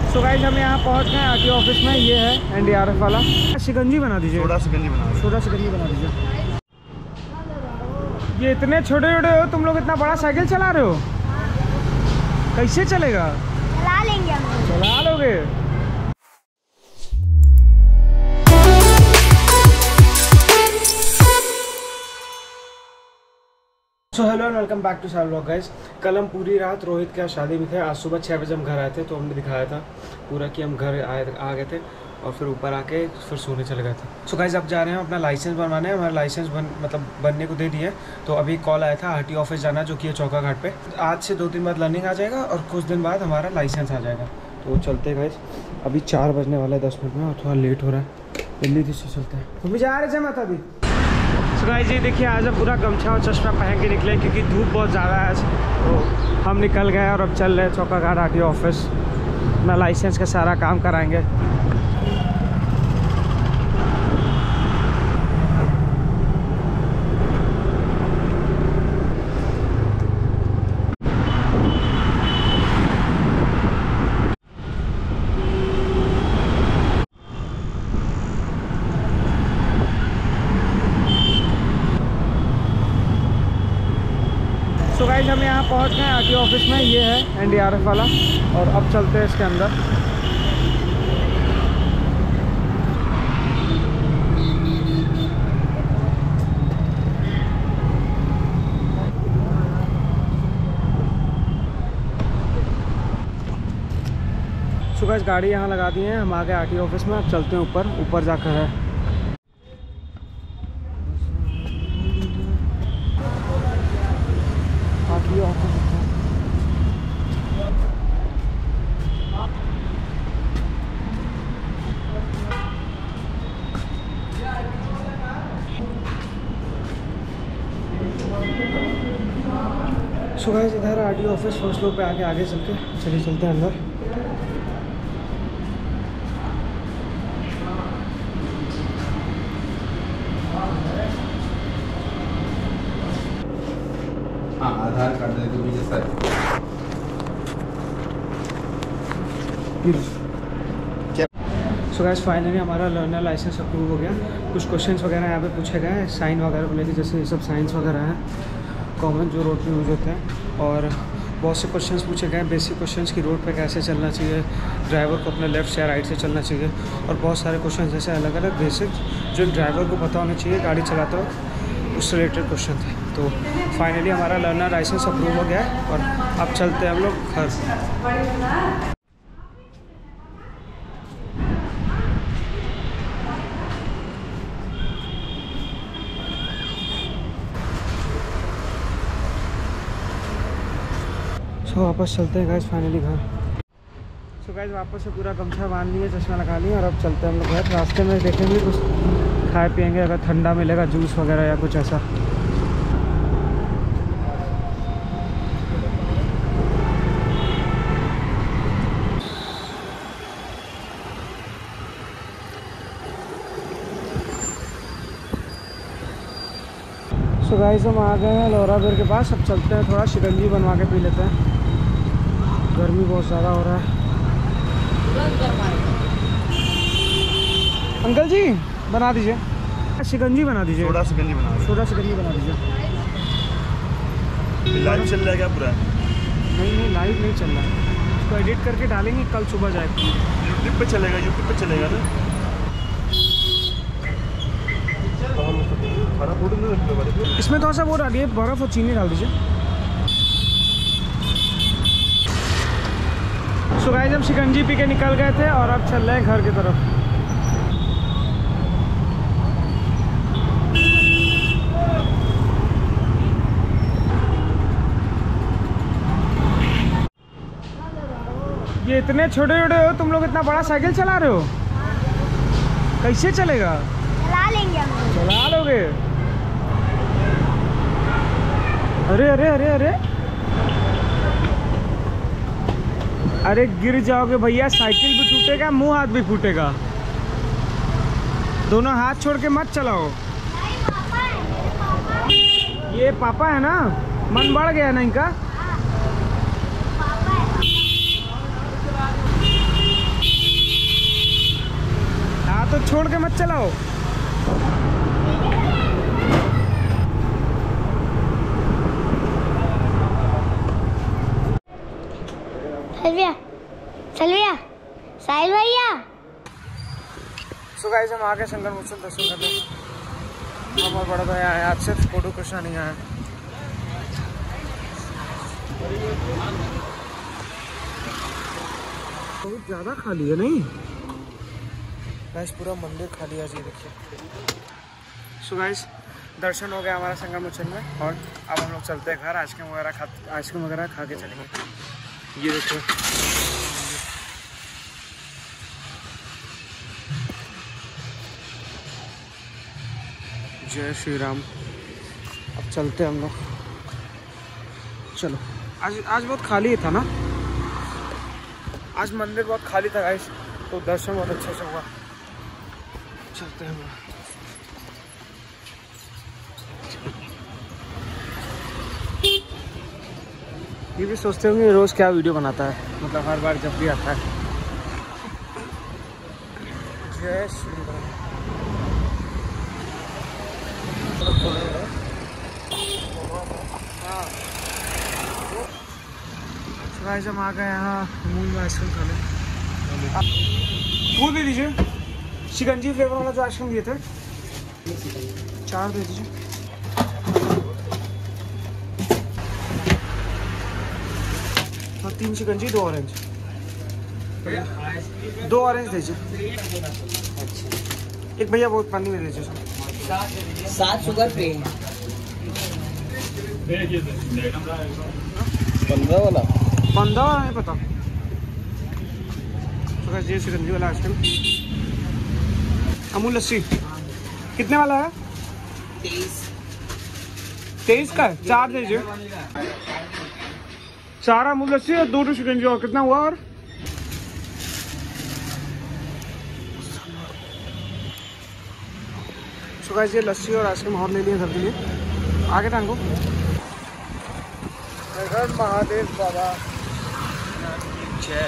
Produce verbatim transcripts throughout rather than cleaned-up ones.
So guys हम यहाँ पहुँच गए आरटीओ ऑफिस में। ये है एनडीआरएफ वाला। शिकंजी बना दीजिए, सोडा शिकंजी बना सोडा शिकंजी बना दीजिए। ये इतने छोटे छोटे हो तुम लोग, इतना बड़ा साइकिल चला रहे हो? कैसे चलेगा? चला लेंगे हम। चला लोगे? So hello and welcome back to साल व्लॉग गाइस। कल हम पूरी रात रोहित के शादी में थे। आज सुबह छः बजे हम घर आए थे, तो हमने दिखाया था पूरा कि हम घर आए आ गए थे और फिर ऊपर आके फिर सोने चले गए थे। सो गाइस अब जा रहे हैं अपना लाइसेंस बनवाने। हमारा लाइसेंस बन मतलब बनने को दे दिए। तो अभी कॉल आया था आरटीओ ऑफिस जाना, जो कि है चौका घाट पे। आज से दो दिन बाद लर्निंग आ जाएगा और कुछ दिन बाद हमारा लाइसेंस आ जाएगा। तो चलते गाइस, अभी चार बजने वाला है दस मिनट में और थोड़ा लेट हो रहा है। जल्दी से चलते हैं। तो जा रहे थे माता दी। तो गाइस जी देखिए, आज हम पूरा गमछा और चश्मा पहन के निकले क्योंकि धूप बहुत ज़्यादा है आज। तो हम निकल गए और अब चल रहे हैं चौका घाट आरटीओ ऑफिस। अपना लाइसेंस का सारा काम कराएंगे। तो गाइस हम यहाँ पहुँच गए आरटीओ ऑफिस में। ये है एनडीआरएफ वाला और अब चलते हैं इसके अंदर। सो गाइस गाड़ी यहाँ लगा दी है, हम आ गए आरटीओ ऑफिस में। अब चलते हैं ऊपर, ऊपर जाकर है। आरटीओ ऑफिस सो गाइस इधर आरटीओ ऑफिस फर्स्ट फ्लोर पे आके आगे चल के चलिए चलते हैं अंदर। हाँ, आधार कार्ड दे दो मुझे सर। सो गाइस फाइनली हमारा लर्नर लाइसेंस अप्रूव हो गया। कुछ क्वेश्चंस वगैरह यहाँ पे पूछे गए हैं साइन वगैरह को लेकर, जैसे ये सब साइंस वगैरह हैं कॉमन जो रोड पे यूज होते हैं। और बहुत से क्वेश्चंस पूछे गए हैं बेसिक क्वेश्चंस की, रोड पे कैसे चलना चाहिए, ड्राइवर को अपने लेफ्ट या राइट से चलना चाहिए। और बहुत सारे क्वेश्चन जैसे अलग अलग बेसिक जो ड्राइवर को पता होना चाहिए गाड़ी चलाते वक्त, उससे रिलेटेड क्वेश्चन थे। तो फाइनली हमारा लर्नर लाइसेंस अप्रूव हो गया है और अब चलते हैं हम लोग घर। सो वापस चलते हैं गाइस फाइनली घर। सो गाइस वापस से पूरा गमछा बांध लिया, चश्मा लगा लिया और अब चलते हैं हम लोग घर। रास्ते में देखेंगे कुछ खाए पिएंगे, अगर ठंडा मिलेगा जूस वगैरह या कुछ ऐसा। सो गाइस हम आ गए हैं लोहरा बेर के पास। अब चलते हैं थोड़ा शिकंजी बनवा के पी लेते हैं, गर्मी बहुत ज़्यादा हो रहा है। अंकल जी बना दीजिए, शिकंजी बना दीजिए। सोडा शिकंजी बना दो। सोडा शिकंजी बना दीजिए। लाइव चल रहा है क्या पूरा? नहीं नहीं लाइव नहीं चल रहा है, इसको एडिट करके डालेंगे, कल सुबह जाएगा। यूट्यूब पे चलेगा, यूट्यूब पे चलेगा ना। इसमें थोड़ा सा वो डालिए, बर्फ़ और चीनी डाल दीजिए। सो गाइस हम शिकंजी पी के निकल गए थे और अब चल रहे हैं घर की तरफ। ये इतने छोटे छोटे हो तुम लोग, इतना बड़ा साइकिल चला रहे हो? कैसे चलेगा? चला लेंगे हम। चला लोगे? अरे अरे अरे अरे अरे गिर जाओगे भैया, साइकिल भी टूटेगा, मुंह हाथ भी फूटेगा। दोनों हाथ छोड़ के मत चलाओ। ये पापा है ना, मन बढ़ गया ना इनका। छोड़ के मत चलाओ। सलविया सलविया साहिल भैया। सो गाइस हम आ गए संगम मोचन दर्शन करने। हम और बड़ा भाई आए, आज सिर्फ फोटो कृष्णा नहीं आया। बहुत ज़्यादा खाली है नहीं गाइस, पूरा मंदिर खाली है। जी देखिए। सो गाइस दर्शन हो गया हमारा संगम मोचन में और अब हम लोग चलते हैं घर। आइसक्रीम वगैरह खा आइसक्रीम वगैरह खा के चलेंगे। ये देखो जय श्री राम। अब चलते हैं हम लोग। चलो आज आज बहुत खाली था ना, आज मंदिर बहुत खाली था गाइस, तो दर्शन बहुत अच्छे से हुआ। चलते हैं हम लोग। ये भी सोचते होंगे रोज क्या वीडियो बनाता है, मतलब हर बार जब भी आता है। जय श्री राम। गाइस हम आ गए यहाँ अमूल में आइसक्रीम खाने। वो दे दीजिए शिकंजी फ्लेवर वाला जो आइसक्रीम दिए थे, चार दे दीजिए। हाँ तीन शिकंजी, दो ऑरेंज, दो ऑरेंज दीजिए। एक भैया बहुत पानी में दीजिए। सात शुगर फ्री है। पंद्रह वाला पंद्रह वाला नहीं पता। तो ये शिकंजी वाला आइसक्रीम। अमूल लस्सी कितने वाला है? तेईस तेईस का है, चार दीजिए। चार अमूल लस्सी और दो शिकंजी। और कितना हुआ? और तो गाइस ये लस्सी और आइसक्रीम और ले लिए घर के लिए। आगे टांगो। महादेव बाबा जय।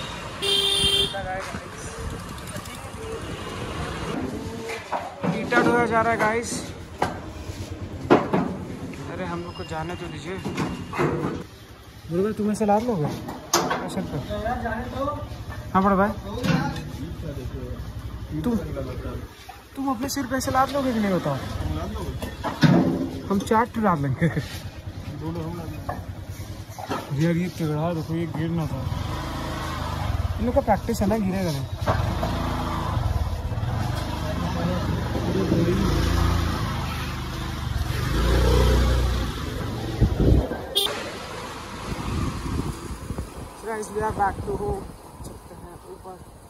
ईटा ढोया जा रहा है गाइस। अरे हम लोग को जाने तो दीजिए। गुरु तुम्हें सलाद लोगे सर पे? हाँ बड़ा भाई, तुम तुम अपने सिर पे सलाद लोगे कि नहीं बताओ? हम चाट ला लेंगे। यार ये टिगड़ा देखो, ये गिर ना था। इन लोग का प्रैक्टिस है ना, गिरेगा नहीं। Guys, we are back to home. चलते हैं ऊपर।